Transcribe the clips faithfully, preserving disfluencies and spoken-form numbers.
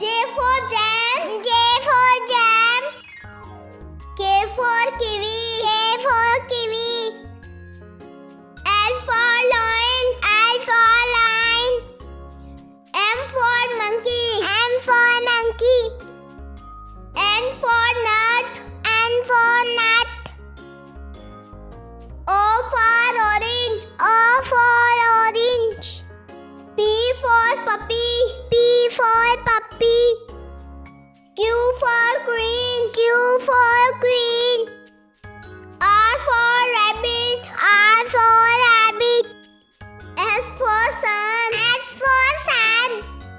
for jam. J for jam. K for kiwi. K for kiwi. L for lion. L for lion. M for monkey. M for monkey. N for nut. N for nut. O for orange. O for orange. P for puppy. P for puppy. Q for queen. Q for queen. R for rabbit. R for rabbit. S for sun. S for sun.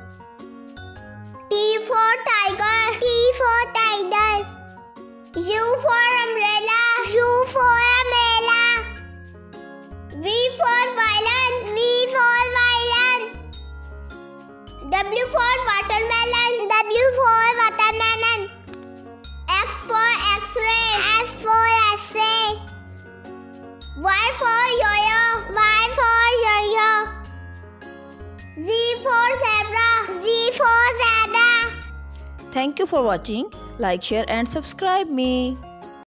T for tiger. T for tiger. U for umbrella. U for umbrella. V for violin. V for violin. W for watermelon. W for watermelon. X for X-ray. X for X-ray. Y for yo-yo. Y for yo-yo. Z for zebra. Z for zebra. Thank you for watching. Like, share and subscribe me.